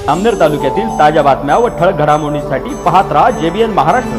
जामनेर तालुक्यातील ताज्या बातम्या व ठळक घडामोडींसाठी पाहत राहा JBN महाराष्ट्र।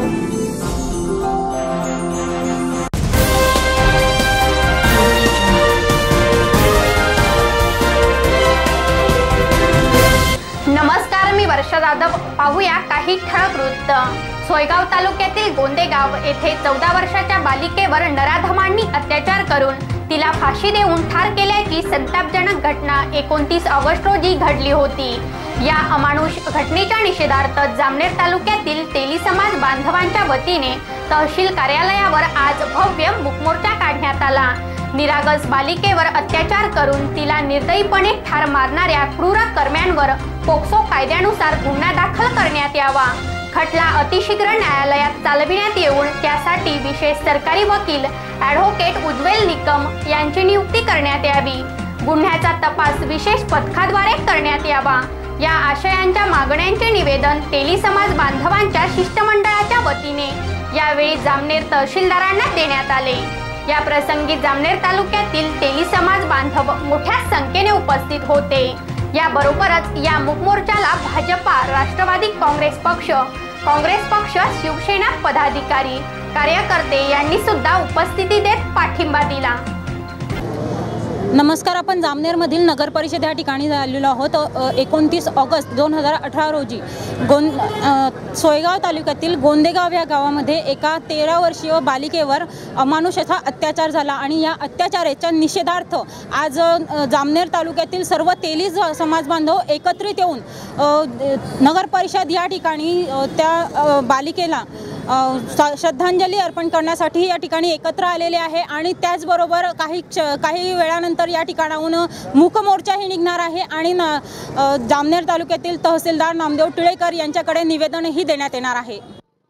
नमस्कार, मी वर्षा जाधव। पाहूया काही ठळक वृत्त। सोयगाव तालुक्यातील गोंदेगाव येथे 14 वर्षाच्या बालिकेवर नराधमांनी अत्याचार करून तिला फाशी देऊन ठार केल्याची संतापजनक घटना 29 ऑगस्ट रोजी घडली होती। या अमानुष घटनेच्या निषेधार्थ जामनेर तालुक्यातील तेली समाज बांधवांच्या वतीने तहसील कार्यालयावर आज भव्य मूकमोर्चा काढण्यात आला। निरागस बालिकेवर अत्याचार करून तिला निर्दयीपणे ठार मारणाऱ्या क्रूर कर्म्यांवर पोक्सो कायद्यानुसार गुन्हा दाखल करण्यात यावा। खटला अतिशीघ्र न्यायालयात चालविण्यात येऊन त्यासाठी विशेष सरकारी वकील ॲडव्होकेट उज्ज्वल निकम यांची नियुक्ती करण्यात यावी। गुन्ह्याचा तपास विशेष पथकाद्वारे करण्यात यावा। या आशयांच्या मागण्यांचे निवेदन तेली समाज बांधवांच्या शिष्टमंडळाच्या वतीने यावेळी जामनेर तहसीलदारांना देण्यात आले। या प्रसंगी जामनेर तालुक्यातील तेली समाज बांधव मोठ्या संख्येने उपस्थित होते। याबरोबरच या मूकमोर्चाला भाजपा, राष्ट्रवादी काँग्रेस पक्ष, शिवसेना पदाधिकारी, कार्यकर्ते यांनी सुद्धा उपस्थिती देत पाठिंबा दिला। नमस्कार, आपण जामनेरमधील नगर परिषद या ठिकाणी आलेलो आहोत। 29 ऑगस्ट 2018 रोजी सोयगाव तालुक्यातील गोंदेगाव या गावामध्ये एका 13 वर्षीय बालिकेवर अमानुष असा अत्याचार झाला आणि या अत्याचाराच्या निषेधार्थ आज जामनेर तालुक्यातील सर्व तेली समाज बांधव एकत्रित येऊन नगर परिषद या ठिकाणी त्या बालिकेला श्रद्धांजली अर्पण करण्यासाठी या ठिकाणी एकत्र आलेले आहे आणि त्याचबरोबर काही वेळानंतर या ठिकाणाहून मूक मोर्चाही निघणार आहे आणि जामनेर तालुक्यातील तहसीलदार नामदेव टिळेकर यांच्याकडे निवेदनही देण्यात येणार आहे।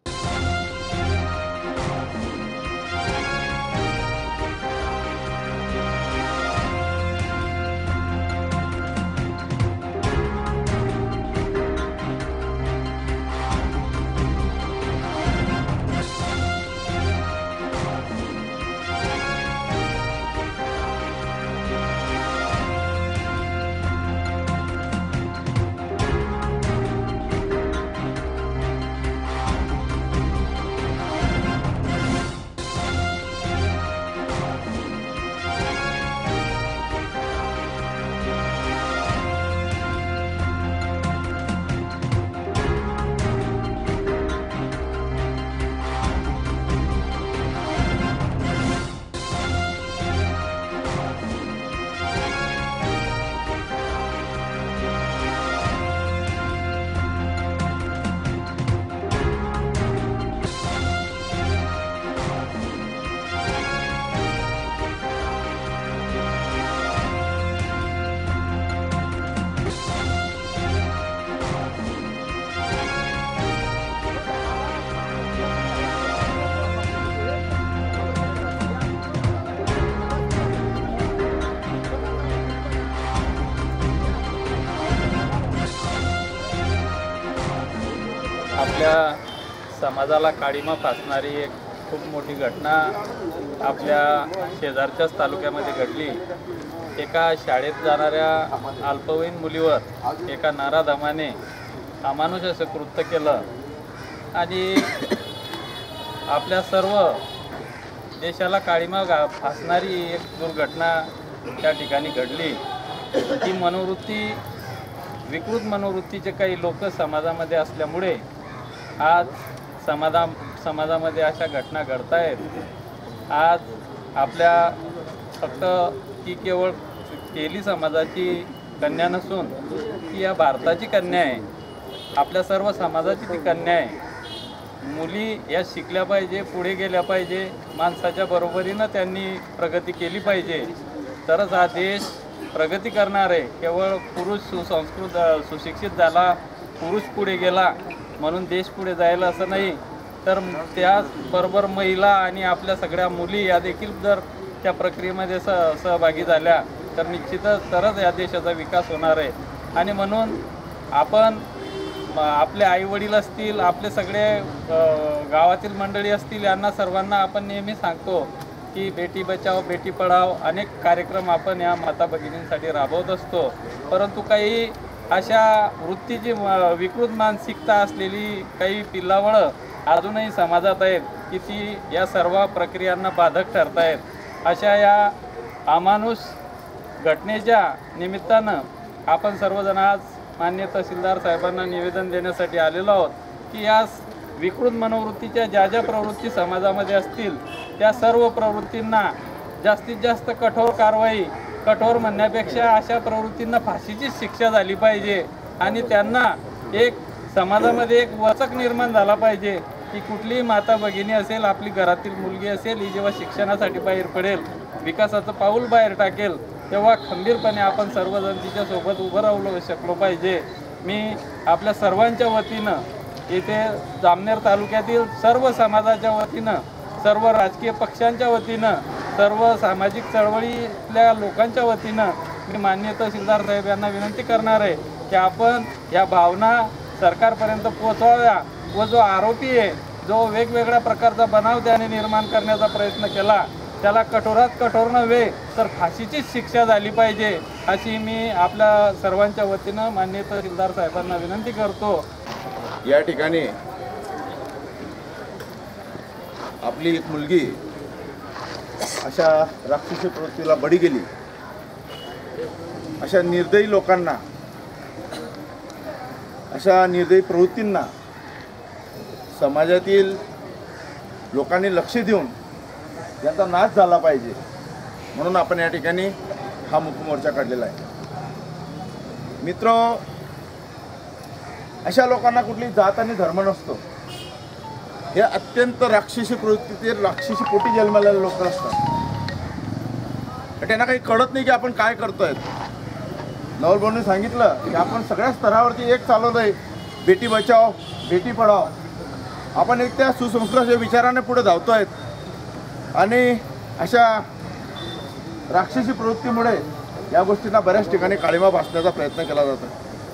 आपल्या समाजाला काळीमा फासणारी एक खूप मोठी घटना आपल्या शेजारच्याच तालुक्यामध्ये घडली। एका शाळेत जाणाऱ्या अल्पवयीन मुलीवर एका नराधमाने अमानुष असं कृत्य केलं आणि आपल्या सर्व देशाला काळीमा फासणारी एक दुर्घटना त्या ठिकाणी घडली। ही मनोवृत्ती, विकृत मनोवृत्तीचे काही लोक समाजामध्ये असल्यामुळे आज समाजामध्ये अशा घटना घडत आहेत। आज आपल्या फक्त ती केवळ तेली समाजाची कन्या नसून ती या भारताची कन्या आहे, आपल्या सर्व समाजाची ती कन्या आहे। मुली या शिकल्या पाहिजे, पुढे गेल्या पाहिजे, माणसाच्या बरोबरीनं त्यांनी प्रगती केली पाहिजे, तरच हा देश प्रगती करणार आहे। केवळ पुरुष सुशिक्षित झाला, पुरुष पुढे गेला म्हणून देश पुढे जाईल असं नाही, तर त्याचबरोबर महिला आणि आपल्या सगळ्या मुली या देखील जर त्या प्रक्रियेमध्ये सहभागी झाल्या तर निश्चितच तरच या देशाचा विकास होणार आहे। आणि म्हणून आपण आपले आईवडील असतील, आपले सगळे गावातील मंडळी असतील, यांना सर्वांना आपण नेहमी सांगतो की बेटी बचाओ बेटी पढाओ अनेक कार्यक्रम आपण या माता भगिनींसाठी राबवत असतो। परंतु काही अशा वृत्तीची विकृत मानसिकता असलेली काही पिल्लावळं अजूनही समाजात आहेत की ती या सर्व प्रक्रियांना बाधक ठरत आहेत। अशा या अमानुष घटनेच्या निमित्तानं आपण सर्वजण आज माननीय तहसीलदार साहेबांना निवेदन देण्यासाठी आलेलो आहोत की या विकृत मनोवृत्तीच्या ज्या प्रवृत्ती समाजामध्ये असतील त्या सर्व प्रवृत्तींना जास्तीत जास्त कठोर कारवाई, कठोर म्हणण्यापेक्षा अशा प्रवृत्तींना फाशीची शिक्षा झाली पाहिजे आणि त्यांना एक समाजामध्ये एक वचक निर्माण झाला पाहिजे की कुठलीही माता भगिनी असेल, आपली घरातील मुलगी असेल, ही जेव्हा शिक्षणासाठी बाहेर पडेल, विकासाचं पाऊल बाहेर टाकेल, तेव्हा खंबीरपणे आपण सर्वजण तिच्यासोबत उभं राहू शकलो पाहिजे। मी आपल्या सर्वांच्या वतीनं इथे जामनेर तालुक्यातील सर्व समाजाच्या वतीनं, सर्व राजकीय पक्षांच्या वतीनं, सर्व सामाजिक चळवळीतल्या लोकांच्या वतीनं मी माननीय तहसीलदार साहेब यांना विनंती करणार आहे की आपण या भावना सरकारपर्यंत पोहोचवाव्या व जो आरोपी आहे, जो वेगवेगळ्या प्रकारचा बनाव त्याने निर्माण करण्याचा प्रयत्न केला, त्याला कठोरात कठोर नव्हे तर फाशीचीच शिक्षा झाली पाहिजे अशी मी आपल्या सर्वांच्या वतीनं माननीय तहसीलदार साहेबांना विनंती करतो। या ठिकाणी आपली एक मुलगी अशा राक्षसी प्रवृत्तीला बळी गेली। अशा निर्दयी लोकांना, अशा निर्दयी प्रवृत्तींना समाजातील लोकांनी लक्ष देऊन याचा नाश झाला पाहिजे म्हणून आपण या ठिकाणी हा मूक मोर्चा काढलेला आहे। मित्र, अशा लोकांना कुठली जात आणि धर्म नसतो। हे अत्यंत राक्षसी प्रवृत्तीचे, राक्षसी पोटी जन्मलेले लोक असतात। त्यांना काही कळत नाही की आपण काय करतोय। नवल भाऊंनी सांगितलं की आपण सगळ्या स्तरावरती एक चालवलं आहे, बेटी बचाओ बेटी पढाओ। आपण एक त्या सुसंस्काराच्या विचाराने पुढे धावतो आहेत आणि अशा राक्षसी प्रवृत्तीमुळे या गोष्टींना बऱ्याच ठिकाणी काळिमा फासण्याचा प्रयत्न केला जातो।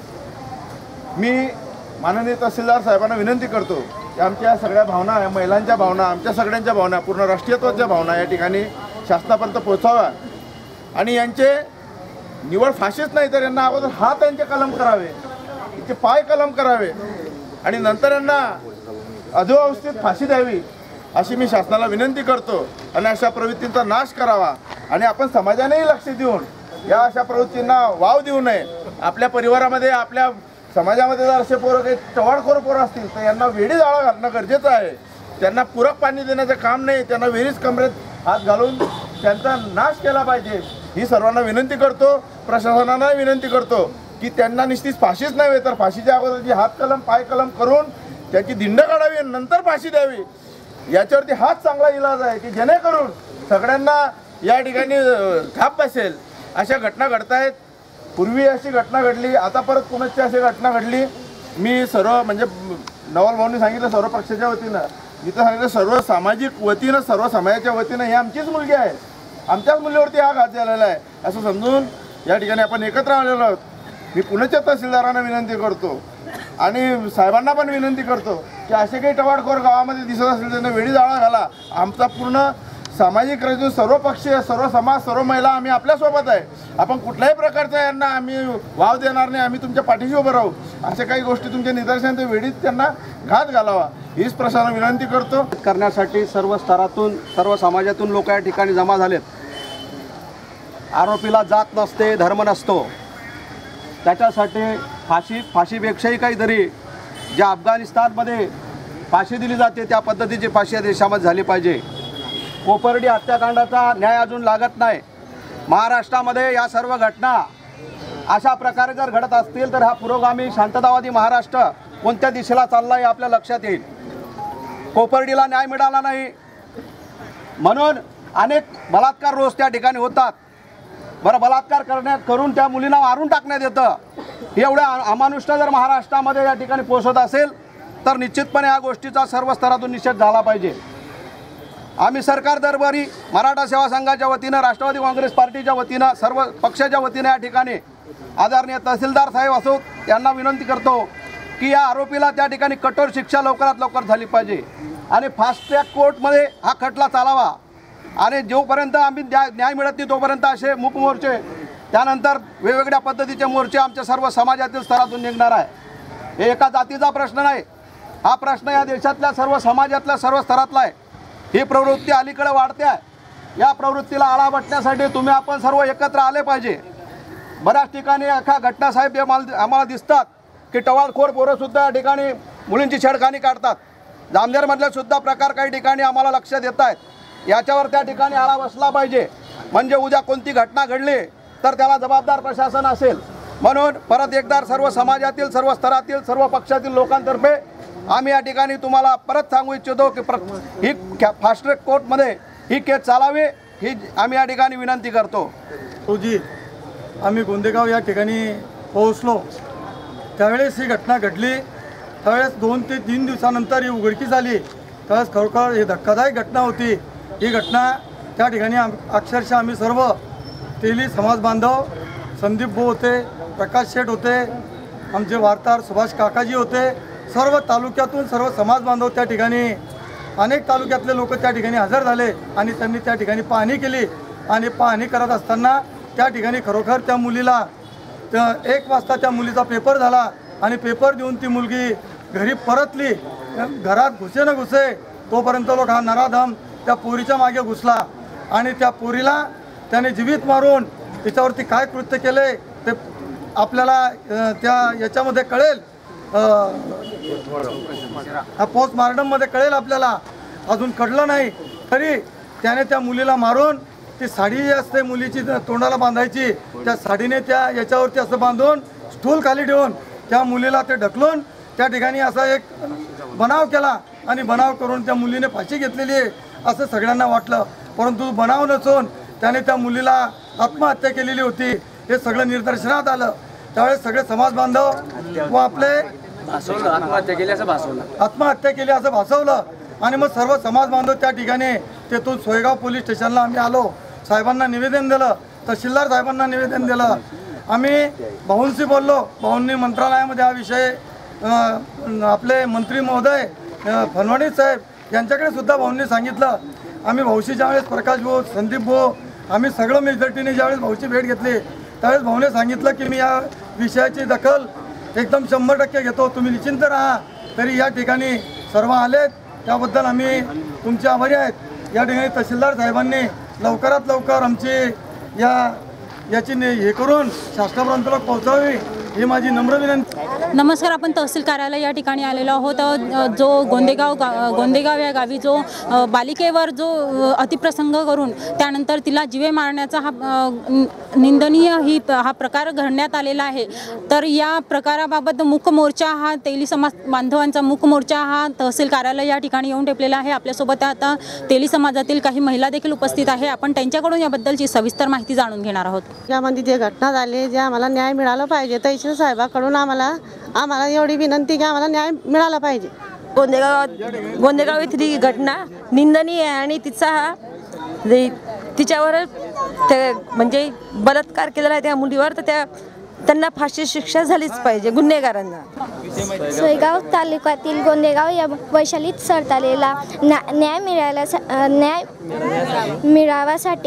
मी माननीय तहसीलदार साहेबांना विनंती करतो की आमच्या सगळ्या भावना, या महिलांच्या भावना, आमच्या सगळ्यांच्या भावना, पूर्ण राष्ट्रीयत्वाच्या भावना या ठिकाणी शासनापर्यंत पोहोचाव्या आणि यांचे निवड फाशीच नाही तर यांना अगोदर हात यांचे कलम करावे, यांचे पाय कलम करावे आणि नंतर यांना अधोअवस्थेत फाशी द्यावी अशी मी शासनाला विनंती करतो आणि अशा प्रवृत्तींचा नाश करावा आणि आपण समाजानेही लक्ष देऊन या अशा प्रवृत्तींना वाव देऊ नये। आपल्या परिवारामध्ये, आपल्या समाजामध्ये जर असे पोरं काही टवाळखोर पोरं असतील तर यांना वेडी जाळा घालणं गरजेचं आहे। त्यांना पूरक पाणी देण्याचं काम नाही, त्यांना वेळीच कमरेत हात घालून त्यांचा नाश केला पाहिजे ही सर्वांना विनंती करतो। प्रशासनाला विनंती करतो की त्यांना निश्चित फाशीच नव्हे तर फाशीच्या अगोदरची हात कलम पाय कलम करून त्याची दिंड काढावी आणि नंतर फाशी द्यावी। याच्यावरती हाच चांगला इलाज आहे की जेणेकरून सगळ्यांना या ठिकाणी थाप बसेल। अशा घटना घडत आहेत, पूर्वी अशी घटना घडली, आता परत पुण्याची अशी घटना घडली। मी सर्व म्हणजे नवल भाऊंनी सांगितलं सर्व पक्षाच्या वतीनं, इथं सांगितलं सर्व सामाजिक वतीनं, सर्व समाजाच्या वतीनं ही आमचीच मुलगी आहे, आमच्याच मुलीवरती हा घात झालेला आहे असं समजून या ठिकाणी आपण एकत्र आलेलो आहोत। मी पुण्याच्या तहसीलदारांना विनंती करतो आणि साहेबांना पण विनंती करतो की असे काही टवाळखोर गावामध्ये दिसत असेल त्यांना वेळी जाळा घाला। आमचा पूर्ण सामाजिक रचून सर्व पक्षीय, सर्व समाज, सर्व महिला आम्ही आपल्यासोबत आहे। आपण कुठल्याही प्रकारचा यांना आम्ही वाव देणार नाही, आम्ही तुमच्या पाठीशी उभं राहू। अशा काही गोष्टी तुमच्या निदर्शनात वेळीच त्यांना घात घालावा हीच प्रशासनाला विनंती करतो। करण्यासाठी सर्व स्तरातून, सर्व समाजातून लोक या ठिकाणी जमा झालेत। आरोपीला जात नसते, धर्म नसतो, त्याच्यासाठी फाशीपेक्षाही काहीतरी ज्या अफगाणिस्तानमध्ये फाशी दिली जाते त्या पद्धतीची फाशी या देशामध्ये झाली पाहिजे। कोपर्डी हत्याकांडाचा न्याय अजून लागत नाही। महाराष्ट्रामध्ये या सर्व घटना अशा प्रकारे जर घडत असतील तर हा पुरोगामी शांततावादी महाराष्ट्र कोणत्या दिशेला चालला आहे आपल्या लक्षात येईल। कोपर्डीला न्याय मिळाला नाही म्हणून अनेक बलात्कार रोज त्या ठिकाणी होतात। बरं, बलात्कार करून त्या मुलींना मारून टाकण्यात येतं। एवढ्या अमानुष्य जर महाराष्ट्रामध्ये या ठिकाणी पोहोचत असेल तर निश्चितपणे या गोष्टीचा सर्व स्तरातून निषेध झाला पाहिजे। आम्ही सरकार दरबारी मराठा सेवा संघाच्या वतीनं, राष्ट्रवादी काँग्रेस पार्टीच्या वतीनं, सर्व पक्षाच्या वतीनं या ठिकाणी आदरणीय तहसीलदार साहेब असो यांना विनंती करतो की या आरोपीला त्या ठिकाणी कठोर शिक्षा लवकरात लवकर झाली पाहिजे आणि फास्ट ट्रॅक कोर्टमध्ये हा खटला चालावा आणि जोपर्यंत आम्ही न्याय मिळत नाही तोपर्यंत असे मूक मोर्चे त्यानंतर वेगवेगळ्या पद्धतीचे मोर्चे आमच्या सर्व समाजातील स्तरातून निघणार आहे. हे एका जातीचा प्रश्न नाही, हा प्रश्न या देशातल्या सर्व समाजातल्या सर्व स्तरातला आहे. ही प्रवृत्ती अलीकडे वाढते आहे. या प्रवृत्तीला आळा बसण्यासाठी तुम्ही आपण सर्व एकत्र आले पाहिजे. बऱ्याच ठिकाणी अख्या घटना साहेब आम्हाला दिसतात की टवाळखोर पोरंसुद्धा या ठिकाणी मुलींची छेडखानी काढतात. जामनेरमधले सुद्धा प्रकार काही ठिकाणी आम्हाला लक्षात येत आहेत. याच्यावर त्या ठिकाणी आळा बसला पाहिजे. म्हणजे उद्या कोणती घटना घडली तर त्याला जबाबदार प्रशासन असेल. म्हणून परत एकदा सर्व समाजातील सर्व स्तरातील सर्व पक्षातील लोकांतर्फे आम्ही या ठिकाणी तुम्हाला परत सांगू इच्छितो की ही फास्ट ट्रॅक कोर्टमध्ये ही केस चालावी ही आम्ही या ठिकाणी विनंती करतो. रोजी आम्ही गोंदेगाव या ठिकाणी पोहोचलो. त्यावेळेस ही घटना घडली. त्यावेळेस 2 ते 3 दिवसानंतर ही उघडकीस झाली. त्यावेळेस खरोखर ही धक्कादायक घटना होती. ही घटना त्या ठिकाणी अक्षरशः आम्ही सर्व तेली समाज बांधव, संदीप भाऊ होते, प्रकाश शेठ होते, आमचे वार्ताहर सुभाष काकाजी होते, सर्व तालुक्यातून सर्व समाज बांधव त्या ठिकाणी, अनेक तालुक्यातले लोक त्या ठिकाणी हजर झाले आणि त्यांनी त्या ठिकाणी पाहणी केली. आणि पाहणी करत असताना त्या ठिकाणी खरोखर त्या मुलीला 1 वाजता त्या मुलीचा पेपर झाला आणि पेपर देऊन ती मुलगी घरी परतली. घरात घुसे न घुसे तोपर्यंत लोक हा नराधम त्या पोरीच्या मागे घुसला आणि त्या पोरीला त्याने जीवित मारून तिच्यावरती काय कृत्य केले ते आपल्याला त्या याच्यामध्ये कळेल, पोस्टमॉर्टममध्ये कळेल. आपल्याला अजून कळलं नाही तरी त्याने त्या मुलीला मारून ती साडी जी असते मुलीची तोंडाला बांधायची त्या साडीने त्या याच्यावरती असं बांधून स्टूल खाली ठेवून त्या मुलीला ते ढकलून त्या ठिकाणी असा एक बनाव केला आणि बनाव करून त्या मुलीने फाशी घेतलेली आहे असं सगळ्यांना वाटलं. परंतु बनाव नसून त्याने त्या मुलीला आत्महत्या केलेली होती हे सगळं निदर्शनात आलं. त्यावेळेस सगळे समाज बांधव व आपले आत्महत्या केली असं भासवलं आणि मग सर्व समाज बांधव त्या ठिकाणी तेथून सोयगाव पोलीस स्टेशनला आम्ही आलो. साहेबांना निवेदन दिलं, तहसीलदार साहेबांना निवेदन दिलं. आम्ही भाऊंशी बोललो. भाऊंनी मंत्रालयामध्ये हा विषय आपले मंत्री महोदय फडणवीस साहेब यांच्याकडे सुद्धा भाऊंनी सांगितलं. आम्ही भाऊशी ज्यावेळेस प्रकाश भाऊ, संदीप भाऊ आम्ही सगळं मेजॉरिटीने ज्यावेळेस भाऊची भेट घेतली त्यावेळेस भाऊने सांगितलं की मी या विषयाची दखल एकदम 100% घेतो, तुम्ही निश्चिंत राहा. तरी या ठिकाणी सर्व आलेत त्याबद्दल आम्ही तुमचे आभारी आहेत. या ठिकाणी तहसीलदार साहेबांनी लवकरात लवकर आमची याची हे करून शासनापर्यंत पोहोचावी ही माझी नम्र विनंती. नमस्कार, आपण तहसील कार्यालय या ठिकाणी आलेलो आहोत. जो गोंदेगाव या गावी जो बालिकेवर जो अतिप्रसंग करून त्यानंतर तिला जीवे मारण्याचा हा निंदनीय हा प्रकार घडण्यात आलेला आहे. तर या प्रकाराबाबत मूक मोर्चा हा तेली समाज बांधवांचा मूक मोर्चा हा तहसील कार्यालय या ठिकाणी येऊन ठेपलेला आहे. आपल्यासोबत आता तेली समाजातील काही महिला देखील उपस्थित आहे. आपण त्यांच्याकडून याबद्दलची सविस्तर माहिती जाणून घेणार आहोत. यामध्ये जे घटना झाली जे आम्हाला न्याय मिळाला पाहिजे तहसील साहेबाकडून आम्हाला एवढी विनंती की आम्हाला न्याय मिळाला पाहिजे. गोंदेगाव येथील घटना निंदनीय आहे आणि तिच्यावर म्हणजे बलात्कार केलेला आहे त्या मुलीवर, तर त्यांना फाशी शिक्षा झालीच पाहिजे गुन्हेगारांना. सोयगाव तालुक्यातील गोंदेगाव या वैशालीत सरतालेला न्याय मिळावासाठी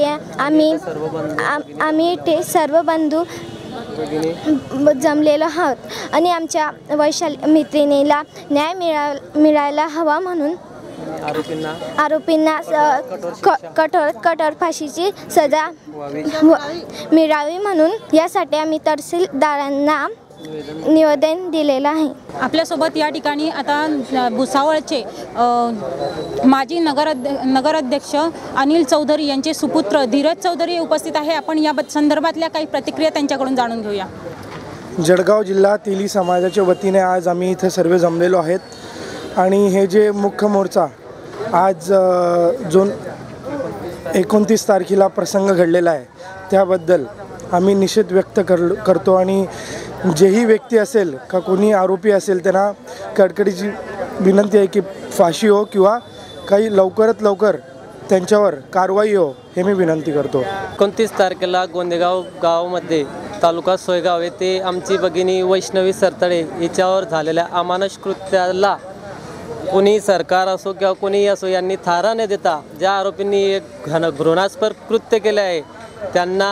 आम्ही ते सर्व बंधू जमलेलो आहोत आणि आमच्या वैशाली मैत्रिणीला न्याय मिळायला हवा म्हणून आरोपींना कठोर फाशीची सजा मिळावी म्हणून यासाठी आम्ही तहसीलदारांना निवेदन दिलेलं आहे. आपल्यासोबत या ठिकाणी आता भुसावळचे माजी नगराध्यक्ष अनिल चौधरी यांचे सुपुत्र धीरज चौधरी उपस्थित आहे. आपण या संदर्भातल्या काही प्रतिक्रिया त्यांच्याकडून जाणून घेऊया. जळगाव जिल्हा तेली समाजाच्या वतीने आज आम्ही इथं सर्व जमलेलो आहेत आणि हे जे मुख्य मोर्चा आज जो 29 तारखेला प्रसंग घडलेला आहे त्याबद्दल आम्ही निषेध व्यक्त करतो आणि जेही व्यक्ती असेल का कोणी आरोपी असेल त्यांना कडकडीची विनंती आहे की फाशी हो किंवा काही लवकरात लवकर त्यांच्यावर कारवाई हो हे मी विनंती करतो. 29 तारखेला गोंदेगाव गावामध्ये तालुका सोयगाव येथे आमची भगिनी वैष्णवी सरतळे हिच्यावर झालेल्या अमानुष कृत्याला कोणी सरकार असो किंवा कोणीही असो यांनी थारा न देता ज्या आरोपींनी एक घृणास्पद कृत्य केले आहे त्यांना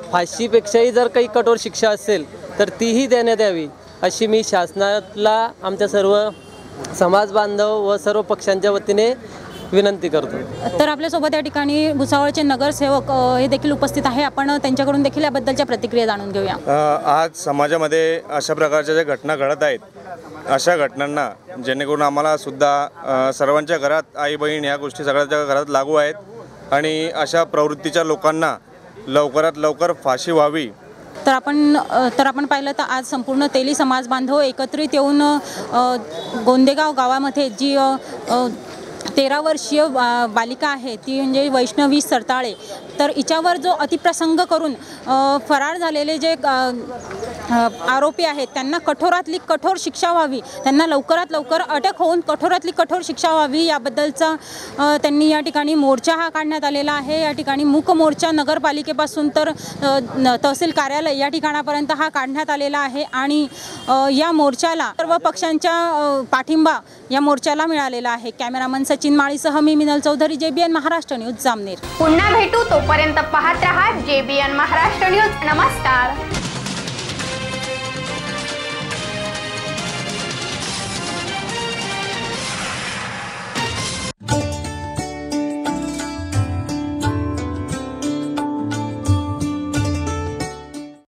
फाशीपेक्षाही जर काही कठोर शिक्षा असेल तर तीही देण्यात यावी अशी मी शासनाला आमच्या सर्व समाज बांधव व सर्व पक्षांच्या वतीने विनंती करतो। तर आपल्यासोबत या ठिकाणी भुसावळचे नगरसेवक हे देखील उपस्थित आहे, आपण त्यांच्याकडून देखील याबद्दलच्या प्रतिक्रिया जाणून घेऊया। आज समाजामध्ये अशा प्रकारच्या ज्या घटना घडत आहेत, अशा घटनांना जेणेकरून आम्हाला सुद्धा सर्वांच्या घरात आई बहीण ह्या गोष्टी सगळ्यांच्या घरात लागू आहेत आणि अशा प्रवृत्तीच्या लोकांना लवकरात लवकर फाशी व्हावी। तर आपण पाहिलं तर आज संपूर्ण तेली समाज बांधव एकत्रित येऊन गोंदेगाव गावामध्ये जी 13 वर्षीय बालिका आहे ती म्हणजे वैष्णवी सरताळे, तर हिच्यावर जो अतिप्रसंग करून फरार झालेले जे आरोपी आहेत त्यांना कठोरातली कठोर शिक्षा व्हावी, त्यांना लवकरात लवकर अटक होऊन कठोरातली कठोर शिक्षा व्हावी याबद्दलचा त्यांनी या ठिकाणी मोर्चा हा काढण्यात आलेला आहे। या ठिकाणी मूक मोर्चा नगरपालिकेपासून तर तहसील कार्यालय या ठिकाणापर्यंत हा काढण्यात आलेला आहे आणि या मोर्चाला सर्व पक्षांच्या पाठिंबा या मोर्चाला मिळालेला आहे। कॅमेरामन सचिन माळीसह मी मिनल चौधरी, JBN महाराष्ट्र न्यूज जामनेर। पुन्हा भेटू, तोपर्यंत पाहत रहा JBN महाराष्ट्र न्यूज। नमस्कार।